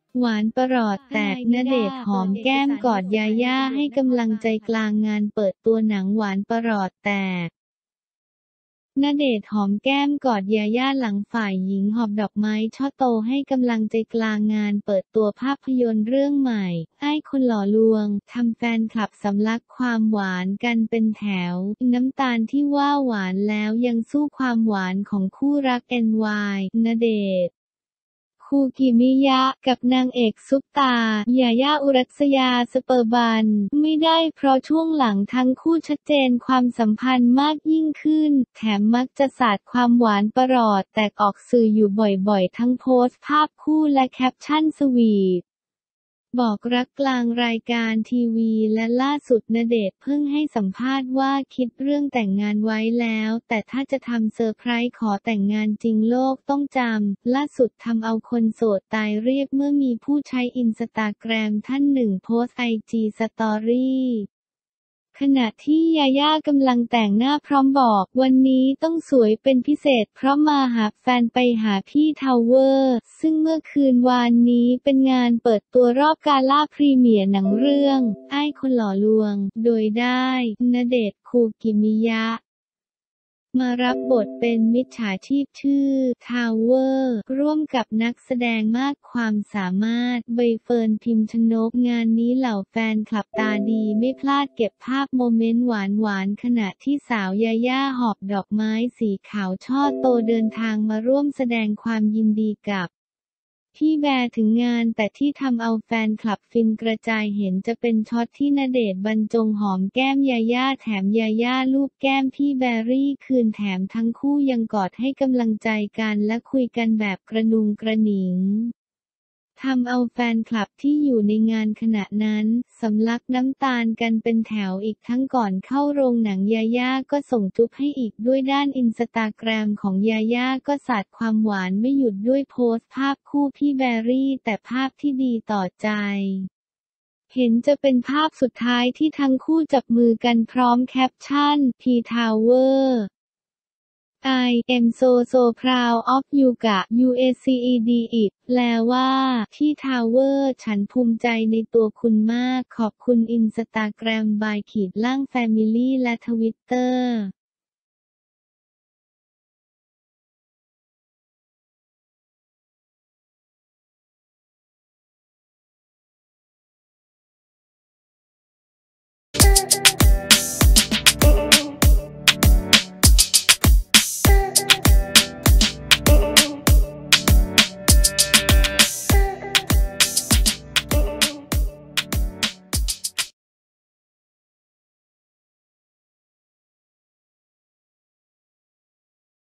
หวานประหลอดแตกณเดชน์หอมแก้มกอดยาย่าให้กำลังใจกลางงานเปิดตัวหนังหวานประหลอดแตกณเดชน์หอมแก้มกอดยาย่าหลังฝ่ายหญิงหอบดอกไม้ช่อโตให้กำลังใจกลางงานเปิดตัวภาพยนตร์เรื่องใหม่ไอ้คนหล่อลวงทำแฟนคลับสำลักความหวานกันเป็นแถวน้ำตาลที่ว่าหวานแล้วยังสู้ความหวานของคู่รัก NY ณเดชน์คูกิมิยะกับนางเอกซุปตายาย่าอุรัสยาสเปอร์บันไม่ได้เพราะช่วงหลังทั้งคู่ชัดเจนความสัมพันธ์มากยิ่งขึ้นแถมมักจะสาดความหวานประหลอดแตกออกสื่ออยู่บ่อยๆทั้งโพสต์ภาพคู่และแคปชั่นสวีทบอกรักกลางรายการทีวีและล่าสุดณเดชน์เพิ่งให้สัมภาษณ์ว่าคิดเรื่องแต่งงานไว้แล้วแต่ถ้าจะทำเซอร์ไพรส์ขอแต่งงานจริงโลกต้องจำล่าสุดทำเอาคนโสดตายเรียบเมื่อมีผู้ใช้อินสตาแกรมท่านหนึ่งโพสต์IGสตอรี่ขณะที่ยาย่ากำลังแต่งหน้าพร้อมบอกวันนี้ต้องสวยเป็นพิเศษเพราะมาหาแฟนไปหาพี่ทาวเวอร์ซึ่งเมื่อคืนวานนี้เป็นงานเปิดตัวรอบกาล่าพรีเมียร์หนังเรื่องไอ้คนหล่อลวงโดยได้ณเดชน์ คูกิมิยะมารับบทเป็นมิจฉาชีพชื่อทาวเวอร์ร่วมกับนักแสดงมากความสามารถใบเฟิร์นพิมชนกงานนี้เหล่าแฟนคลับตาดีไม่พลาดเก็บภาพโมเมนต์หวานๆขณะที่สาวยาย่าหอบดอกไม้สีขาวช่อโตเดินทางมาร่วมแสดงความยินดีกับพี่แบร์ถึงงานแต่ที่ทำเอาแฟนคลับฟินกระจายเห็นจะเป็นช็อตที่ณเดชน์บรรจงหอมแก้มยาย่าแถมยาย่าลูบแก้มพี่แบรี่คืนแถมทั้งคู่ยังกอดให้กำลังใจกันและคุยกันแบบกระนุงกระหนิงทำเอาแฟนคลับที่อยู่ในงานขณะนั้นสำลักน้ำตาลกันเป็นแถวอีกทั้งก่อนเข้าโรงหนังยาย่าก็ส่งจุ๊บให้อีกด้วยด้านอินสตาแกรมของยาย่าก็สาดความหวานไม่หยุดด้วยโพสต์ภาพคู่พี่แบรี่แต่ภาพที่ดีต่อใจเห็นจะเป็นภาพสุดท้ายที่ทั้งคู่จับมือกันพร้อมแคปชั่น P Tower I am so proud of you กะ UACED it แปลว่าที่ทาวเวอร์ฉันภูมิใจในตัวคุณมากขอบคุณอินสตาแกรม by แฟมิลี่และทวิตเตอร์